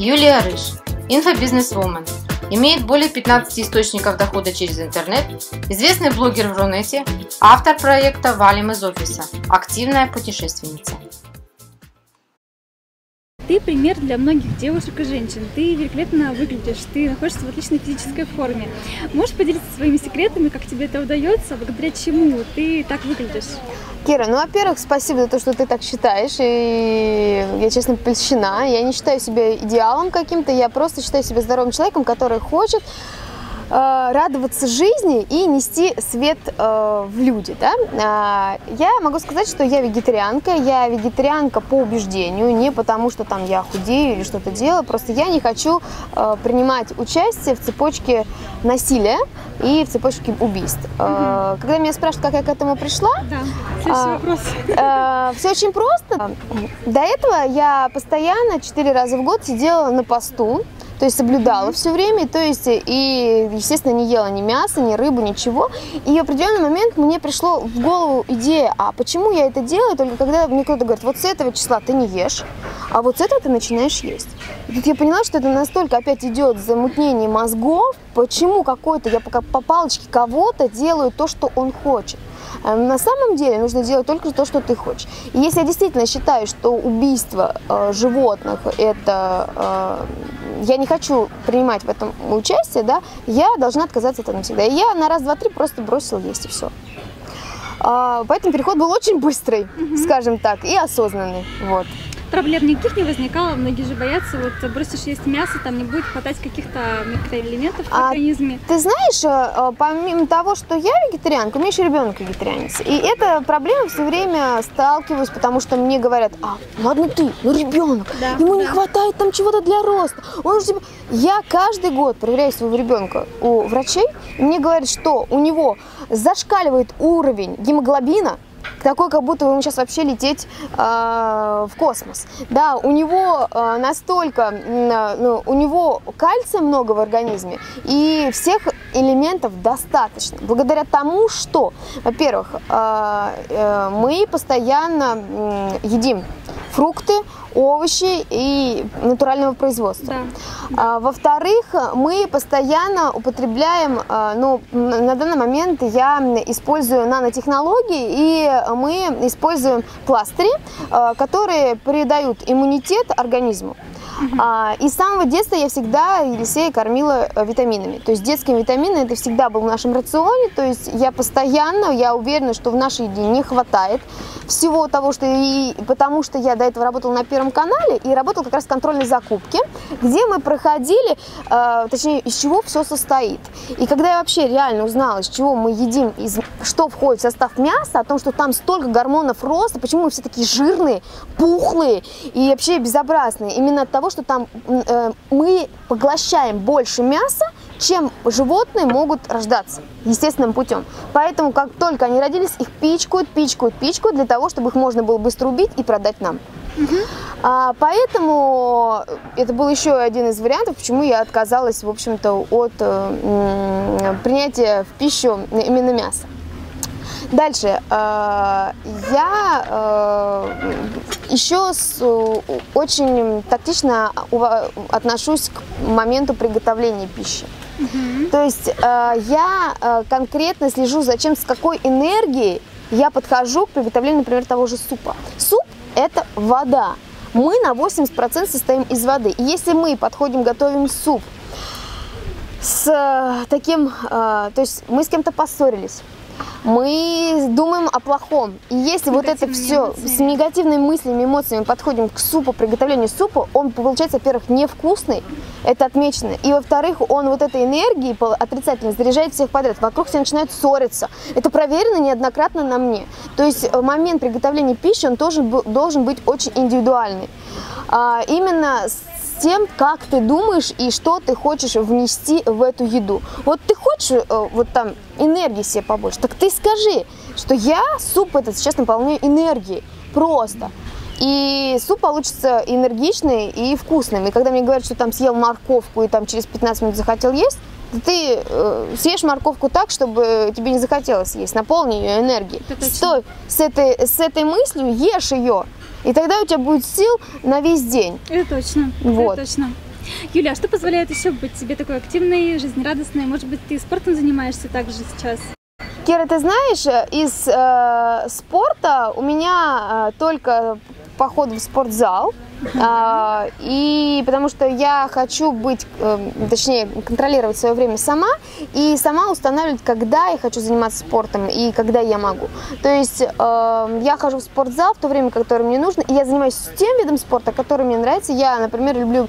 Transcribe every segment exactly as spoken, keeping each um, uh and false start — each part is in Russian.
Юлия Рыж, инфобизнес-вумен, имеет более пятнадцати источников дохода через интернет, известный блогер в Рунете, автор проекта «Валим из офиса», активная путешественница. Ты пример для многих девушек и женщин. Ты великолепно выглядишь, ты находишься в отличной физической форме. Можешь поделиться своими секретами, как тебе это удается, благодаря чему ты так выглядишь? Кира, ну, во-первых, спасибо за то, что ты так считаешь, и я, честно, польщена. Я не считаю себя идеалом каким-то, я просто считаю себя здоровым человеком, который хочет э, радоваться жизни и нести свет э, в люди, да? э, Я могу сказать, что я вегетарианка, я вегетарианка по убеждению, не потому что там я худею или что-то делаю, просто я не хочу э, принимать участие в цепочке насилия и в цепочке убийств. Mm-hmm. Когда меня спрашивают, как я к этому пришла, да, следующий а, вопрос. А, все очень просто. До этого я постоянно четыре раза в год сидела на посту, то есть соблюдала mm-hmm. все время, то есть и, естественно, не ела ни мяса, ни рыбу, ничего. И в определенный момент мне пришло в голову идея, а почему я это делаю, только когда мне кто-то говорит, вот с этого числа ты не ешь, а вот с этого ты начинаешь есть. И тут я поняла, что это настолько опять идет замутнение мозгов, почему какой-то, я пока по палочке кого-то делаю то, что он хочет. На самом деле нужно делать только то, что ты хочешь. И если я действительно считаю, что убийство э, животных, это э, я не хочу принимать в этом участие, да, я должна отказаться от этого навсегда. И я на раз, два, три просто бросила есть и все. Э, поэтому переход был очень быстрый, mm-hmm. скажем так, и осознанный. Вот. Проблем никаких не возникало, многие же боятся, вот бросишь есть мясо, там не будет хватать каких-то микроэлементов в а, организме. Ты знаешь, помимо того, что я вегетарианка, у меня еще ребенок вегетарианец. И эта проблема все время сталкиваюсь, потому что мне говорят, а, ладно ты, ну ребенок, да, ему да. не хватает там чего-то для роста. Он же... Я каждый год проверяю своего ребенка у врачей, и мне говорят, что у него зашкаливает уровень гемоглобина, такой, как будто ему сейчас вообще лететь э, в космос. Да, у него э, настолько, э, ну, у него кальция много в организме, и всех элементов достаточно. Благодаря тому, что, во-первых, э, э, мы постоянно э, едим фрукты, овощи и натурального производства. Да. А, во-вторых, мы постоянно употребляем, а, ну, на данный момент я использую нанотехнологии, и мы используем пластыри, а, которые придают иммунитет организму. Uh-huh. А, и с самого детства я всегда Елисея кормила витаминами. То есть детские витамины это всегда был в нашем рационе. То есть я постоянно, я уверена, что в нашей еде не хватает всего того, что и потому что я до этого работала на Первом канале и работала как раз в контрольной закупке, где мы проходили, э, точнее, из чего все состоит. И когда я вообще реально узнала, из чего мы едим, из, что входит в состав мяса, о том, что там столько гормонов роста, почему мы все такие жирные, пухлые и вообще безобразные, именно от того, что там э, мы поглощаем больше мяса, чем животные могут рождаться естественным путем. Поэтому, как только они родились, их пичкают, пичкают, пичкают, для того, чтобы их можно было быстро убить и продать нам. Угу. А, поэтому это был еще один из вариантов, почему я отказалась, в общем-то, от э, принятия в пищу именно мяса. Дальше. Э, я э, еще с, очень тактично отношусь к моменту приготовления пищи. Uh-huh. То есть э, я э, конкретно слежу за чем, с какой энергией я подхожу к приготовлению, например, того же супа. Суп – это вода. Мы на восемьдесят процентов состоим из воды. И если мы подходим, готовим суп с э, таким, э, то есть мы с кем-то поссорились, мы думаем о плохом. И если вот это все эмоциями. С негативными мыслями, эмоциями подходим к супу, приготовлению супа, он получается, во-первых, невкусный, это отмечено. И во-вторых, он вот этой энергией отрицательно заряжает всех подряд. Вокруг все начинают ссориться. Это проверено неоднократно на мне. То есть момент приготовления пищи, он тоже должен быть очень индивидуальный. А, именно с тем, как ты думаешь и что ты хочешь внести в эту еду. Вот ты хочешь вот там энергии себе побольше, так ты скажи, что я суп этот сейчас наполняю энергией. Просто. И суп получится энергичный и вкусным. И когда мне говорят, что там съел морковку и там через пятнадцать минут захотел есть, ты э, съешь морковку так, чтобы тебе не захотелось есть. Наполни ее энергией. Стой с этой, с этой мыслью, ешь ее. И тогда у тебя будет сил на весь день. Это точно. Вот. Это точно. Юля, а что позволяет еще быть тебе такой активной, жизнерадостной? Может быть, ты спортом занимаешься также сейчас? Кира, ты знаешь, из э, спорта у меня э, только поход в спортзал. А, и потому что я хочу быть, э, точнее, контролировать свое время сама и сама устанавливать, когда я хочу заниматься спортом и когда я могу. То есть э, я хожу в спортзал в то время, которое мне нужно, и я занимаюсь тем видом спорта, который мне нравится. Я, например, люблю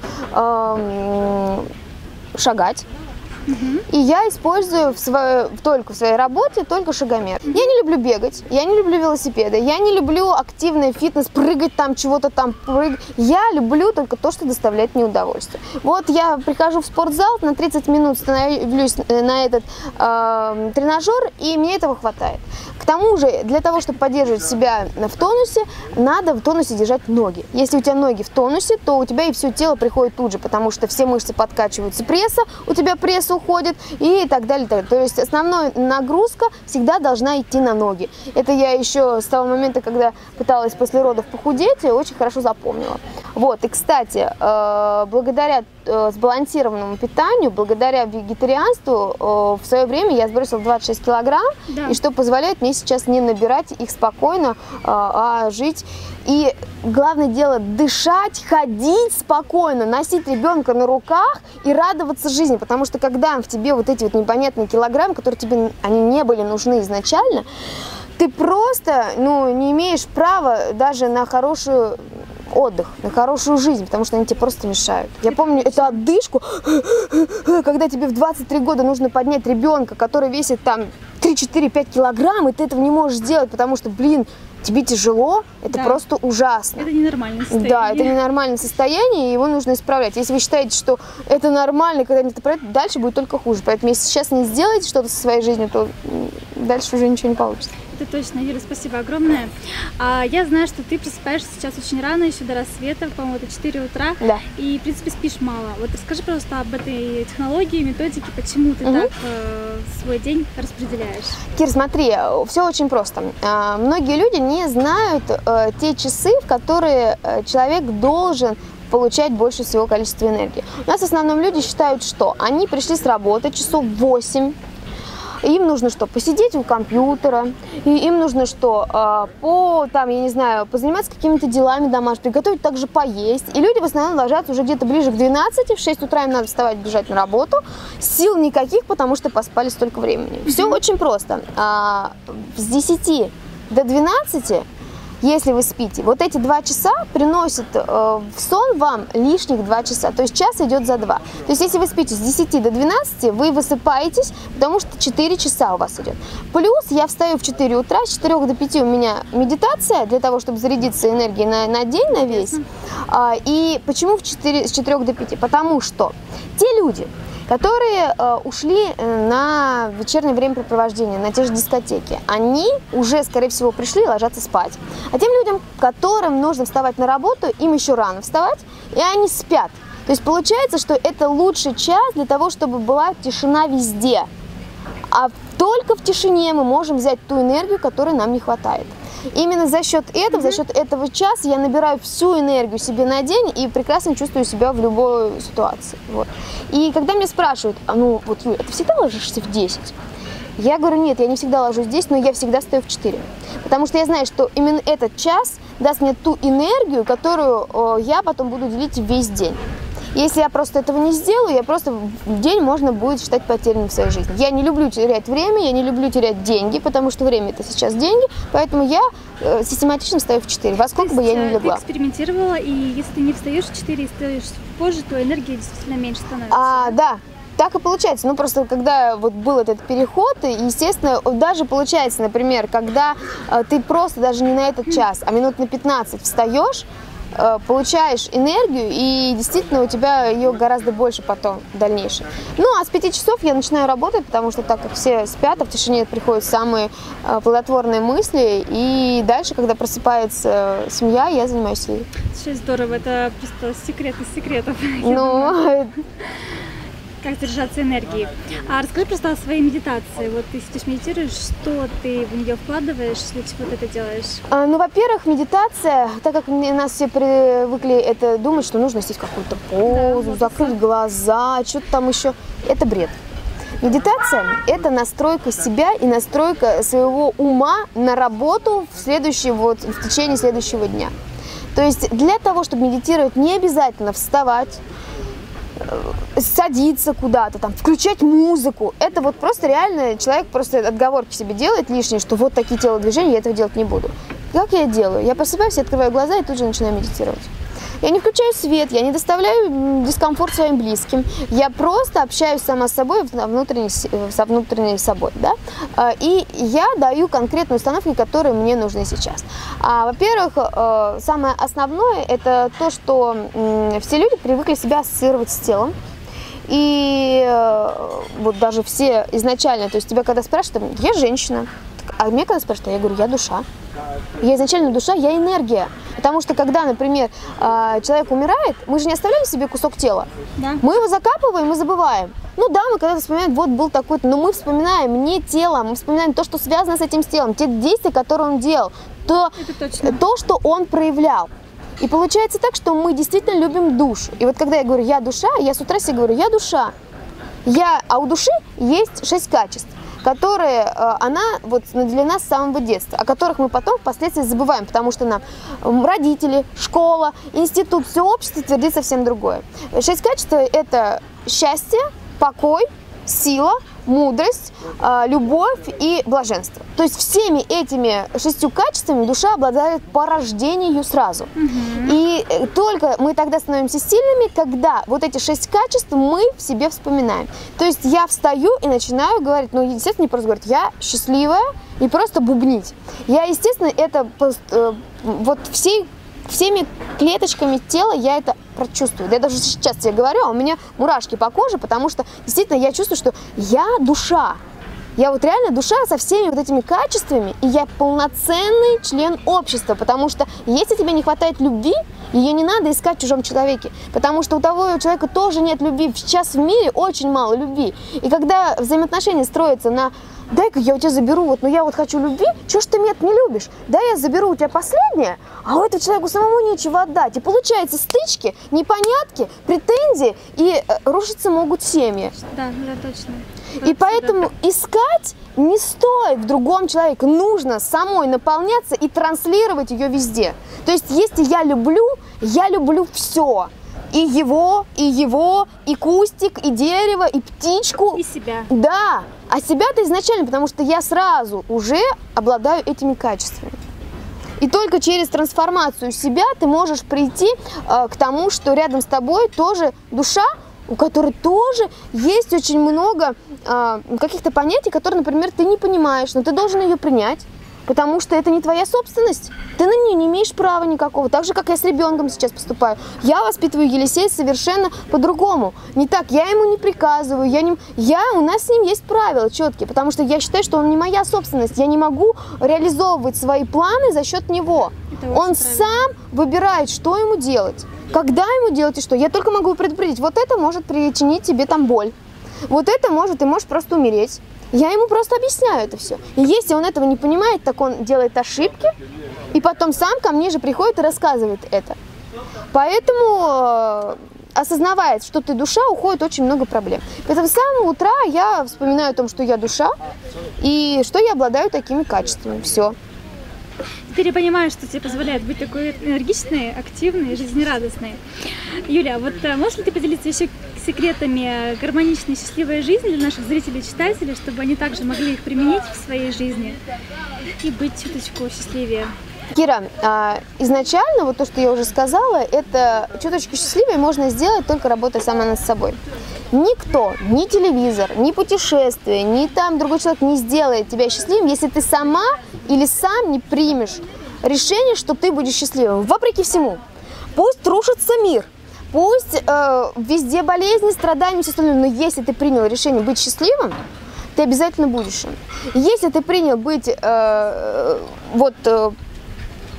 э, шагать. Uh-huh. И я использую в свое, только в своей работе только шагомер. Uh-huh. Я не люблю бегать, я не люблю велосипеды, я не люблю активный фитнес, прыгать там, чего-то там прыгать. Я люблю только то, что доставляет мне удовольствие. Вот я прихожу в спортзал, на тридцать минут становлюсь на этот э, тренажер, и мне этого хватает. К тому же, для того, чтобы поддерживать себя в тонусе, надо в тонусе держать ноги. Если у тебя ноги в тонусе, то у тебя и все тело приходит тут же, потому что все мышцы подкачиваются пресса, у тебя пресс уходит и так далее, так далее. То есть основная нагрузка всегда должна идти на ноги. Это я еще с того момента, когда пыталась после родов похудеть, очень хорошо запомнила. Вот, и, кстати, благодаря сбалансированному питанию, благодаря вегетарианству, в свое время я сбросила двадцать шесть килограмм, да. И что позволяет мне сейчас не набирать их спокойно, а жить. И главное дело дышать, ходить спокойно, носить ребенка на руках и радоваться жизни, потому что когда в тебе вот эти вот непонятные килограммы, которые тебе они не были нужны изначально, ты просто, ну, не имеешь права даже на хорошую отдых, на хорошую жизнь, потому что они тебе просто мешают. Я помню эту отдышку, когда тебе в двадцать три года нужно поднять ребенка, который весит там три-четыре-пять килограмм, и ты этого не можешь сделать, потому что, блин, тебе тяжело, это да. Просто ужасно. Это ненормальное состояние. Да, это ненормальное состояние, и его нужно исправлять. Если вы считаете, что это нормально, когда это пройдет, дальше будет только хуже. Поэтому если сейчас не сделаете что-то со своей жизнью, то дальше уже ничего не получится. Это точно, Юля, спасибо огромное. А, я знаю, что ты просыпаешься сейчас очень рано, еще до рассвета, по-моему, это четыре утра. Да. И, в принципе, спишь мало. Вот расскажи, пожалуйста, об этой технологии, методике, почему ты угу. так э, свой день распределяешь. Кир, смотри, все очень просто. А, многие люди не знают а, те часы, в которые а, человек должен получать больше всего количества энергии. У нас в основном люди считают, что они пришли с работы часов в восемь. Им нужно что? Посидеть у компьютера, и им нужно что? А, по, там, я не знаю, позаниматься какими-то делами домашними, приготовить также поесть. И люди в основном ложатся уже где-то ближе к двенадцати, в шесть утра им надо вставать, бежать на работу. Сил никаких, потому что поспали столько времени. Mm-hmm. Все очень просто. А, с десяти до двенадцати, если вы спите, вот эти два часа приносят э, в сон вам лишних два часа, то есть час идет за два. То есть если вы спите с десяти до двенадцати, вы высыпаетесь, потому что четыре часа у вас идет. Плюс я встаю в четыре утра, с четырёх до пяти у меня медитация, для того, чтобы зарядиться энергией на, на день, на весь. А, и почему в четыре, с четырёх до пяти? Потому что те люди, которые э, ушли на вечернее времяпрепровождение, на те же дискотеки, они уже, скорее всего, пришли ложатся спать. А тем людям, которым нужно вставать на работу, им еще рано вставать, и они спят. То есть получается, что это лучший час для того, чтобы была тишина везде. А только в тишине мы можем взять ту энергию, которой нам не хватает. Именно за счет этого, mm-hmm. за счет этого часа я набираю всю энергию себе на день и прекрасно чувствую себя в любой ситуации. Вот. И когда меня спрашивают, а ну вот, Юля, ты всегда ложишься в десять? Я говорю, нет, я не всегда ложусь в десять, но я всегда встаю в четыре. Потому что я знаю, что именно этот час даст мне ту энергию, которую э, я потом буду делить весь день. Если я просто этого не сделаю, я просто в день можно будет считать потерянным в своей жизни. Я не люблю терять время, я не люблю терять деньги, потому что время это сейчас деньги, поэтому я э, систематично встаю в четыре, во сколько бы я ни легла. Ты экспериментировала, и если ты не встаешь в четыре и встаешь позже, то энергия действительно меньше становится. А, да. Так и получается. Ну, просто когда вот был этот переход, и, естественно, даже получается, например, когда э, ты просто даже не на этот час, а минут на пятнадцать встаешь, получаешь энергию, и действительно у тебя ее гораздо больше потом в дальнейшем. Ну, а с пяти часов я начинаю работать, потому что так как все спят, а в тишине приходят самые плодотворные мысли, и дальше, когда просыпается семья, я занимаюсь ей. Очень здорово, это просто секрет из секретов. Ну, как заряжаться энергией. А расскажи просто о своей медитации. Вот ты сейчас медитируешь, что ты в нее вкладываешь, для чего ты это делаешь? А, ну, во-первых, медитация, так как у нас все привыкли это думать, что нужно сесть в какую-то позу, да, закрыть вот глаза, что-то там еще. Это бред. Медитация – это настройка себя и настройка своего ума на работу в, следующий, вот, в течение следующего дня. То есть для того, чтобы медитировать, не обязательно вставать, садиться куда-то, там, включать музыку. Это вот просто реально человек просто отговорки себе делает лишние, что вот такие телодвижения, я этого делать не буду. Как я делаю? Я просыпаюсь, открываю глаза и тут же начинаю медитировать. Я не включаю свет, я не доставляю дискомфорт своим близким. Я просто общаюсь сама с собой, внутренней, со внутренней собой. Да? И я даю конкретные установки, которые мне нужны сейчас. А, во-первых, самое основное – это то, что все люди привыкли себя ассоциировать с телом. И вот даже все изначально, то есть тебя когда спрашивают, я женщина, а меня когда спрашивают, я говорю, я душа. Я изначально душа, я энергия. Потому что когда, например, человек умирает, мы же не оставляем себе кусок тела. Да. Мы его закапываем и забываем. Ну да, мы когда-то вспоминаем, вот был такой-то, но мы вспоминаем не тело, мы вспоминаем то, что связано с этим телом, те действия, которые он делал, то, то, что он проявлял. И получается так, что мы действительно любим душу. И вот когда я говорю «я душа», я с утра себе говорю «я душа». Я, а у души есть шесть качеств, которые э, она вот наделена с самого детства, о которых мы потом впоследствии забываем, потому что нам родители, школа, институт, все общество твердит совсем другое. Шесть качеств – это счастье, покой, сила, мудрость, э, любовь и блаженство. То есть всеми этими шестью качествами душа обладает по рождению сразу. Угу. И только мы тогда становимся сильными, когда вот эти шесть качеств мы в себе вспоминаем. То есть я встаю и начинаю говорить, ну, естественно, не просто говорить, я счастливая, и просто бубнить. Я, естественно, это э, вот всей всеми клеточками тела я это прочувствую. Я даже сейчас тебе говорю, а у меня мурашки по коже, потому что действительно я чувствую, что я душа. Я вот реально душа со всеми вот этими качествами, и я полноценный член общества, потому что если тебе не хватает любви, ее не надо искать в чужом человеке, потому что у того человека тоже нет любви. Сейчас в мире очень мало любви. И когда взаимоотношения строятся на «дай-ка я у тебя заберу, вот, но я вот хочу любви, чего ж ты меня не любишь? Да, я заберу у тебя последнее, а у этого человеку самому нечего отдать». И получается стычки, непонятки, претензии, и э, рушиться могут семьи. Да, да, точно. И да, поэтому да. Искать не стоит в другом человеке, нужно самой наполняться и транслировать ее везде. То есть, если я люблю, я люблю все. И его, и его, и кустик, и дерево, и птичку. И себя. Да, а себя-то изначально, потому что я сразу уже обладаю этими качествами. И только через трансформацию себя ты можешь прийти э, к тому, что рядом с тобой тоже душа, у которой тоже есть очень много э, каких-то понятий, которые, например, ты не понимаешь, но ты должен ее принять. Потому что это не твоя собственность. Ты на нее не имеешь права никакого. Так же, как я с ребенком сейчас поступаю. Я воспитываю Елисея совершенно по-другому. Не так. Я ему не приказываю. Я не... я... У нас с ним есть правила четкие. Потому что я считаю, что он не моя собственность. Я не могу реализовывать свои планы за счет него. Он сам выбирает, что ему делать. Когда ему делать и что. Я только могу предупредить. Вот это может причинить тебе там боль. Вот это может, ты можешь просто умереть. Я ему просто объясняю это все. И если он этого не понимает, так он делает ошибки, и потом сам ко мне же приходит и рассказывает это. Поэтому, осознавая, что ты душа, уходит очень много проблем. Поэтому с самого утра я вспоминаю о том, что я душа, и что я обладаю такими качествами. Все. Теперь я понимаю, что тебе позволяет быть такой энергичной, активной, жизнерадостной. Юля, вот можешь ли ты поделиться еще секретами гармоничной, счастливой жизни для наших зрителей и читателей, чтобы они также могли их применить в своей жизни и быть чуточку счастливее? Кира, изначально, вот то, что я уже сказала, это чуточку счастливее можно сделать, только работая сама над собой. Никто, ни телевизор, ни путешествие, ни там другой человек не сделает тебя счастливым, если ты сама или сам не примешь решение, что ты будешь счастливым, вопреки всему. Пусть рушится мир, пусть э, везде болезни, страдания, все остальное, но если ты принял решение быть счастливым, ты обязательно будешь им. Если ты принял быть э, вот, э,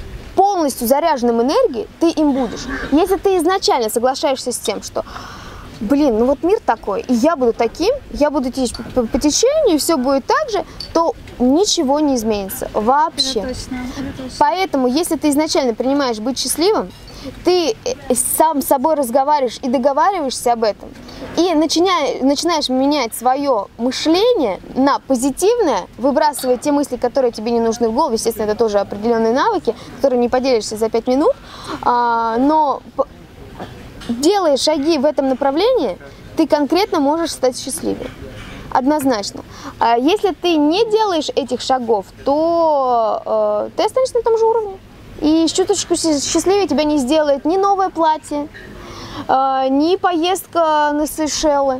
полностью заряженным энергией, ты им будешь. Если ты изначально соглашаешься с тем, что блин, ну вот мир такой, и я буду таким, я буду течь по, по течению, все будет так же, то ничего не изменится вообще. Это точно, это точно. Поэтому, если ты изначально принимаешь быть счастливым, ты сам с собой разговариваешь и договариваешься об этом, и начинаешь, начинаешь менять свое мышление на позитивное, выбрасывая те мысли, которые тебе не нужны в голову. Естественно, это тоже определенные навыки, которые не поделишься за пять минут, но делая шаги в этом направлении, ты конкретно можешь стать счастливее. Однозначно. Если ты не делаешь этих шагов, то ты останешься на том же уровне. И чуточку счастливее тебя не сделает ни новое платье, ни поездка на Сейшелы,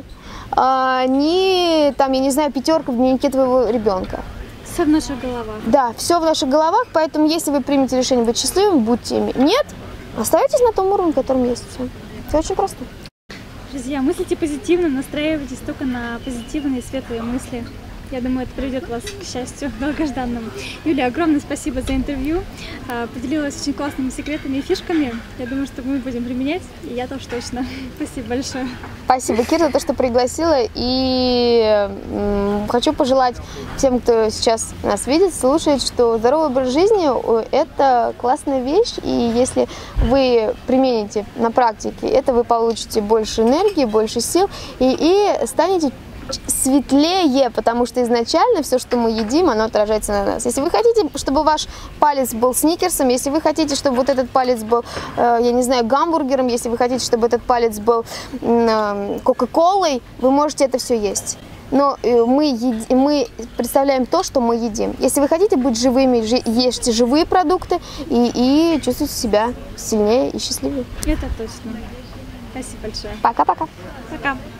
ни, там, я не знаю, пятерка в дневнике твоего ребенка. Все в наших головах. Да, все в наших головах, поэтому если вы примете решение быть счастливым, будьте ими. Нет, оставайтесь на том уровне, которым есть. Все, все очень просто. Друзья, мыслите позитивно, настраивайтесь только на позитивные, светлые мысли. Я думаю, это приведет вас к счастью долгожданному. Юлия, огромное спасибо за интервью. Поделилась очень классными секретами и фишками. Я думаю, что мы будем применять, и я тоже точно. Спасибо большое. Спасибо, Кир, за то, что пригласила. И хочу пожелать всем, кто сейчас нас видит, слушает, что здоровый образ жизни – это классная вещь. И если вы примените на практике, это вы получите больше энергии, больше сил и, и станете светлее, потому что изначально все, что мы едим, оно отражается на нас. Если вы хотите, чтобы ваш палец был сникерсом, если вы хотите, чтобы вот этот палец был, э, я не знаю, гамбургером, если вы хотите, чтобы этот палец был э, кока-колой, вы можете это все есть. Но э, мы, еди, мы представляем то, что мы едим. Если вы хотите быть живыми, жи, ешьте живые продукты и, и чувствуйте себя сильнее и счастливее. Это точно. Спасибо большое. Пока-пока. Пока.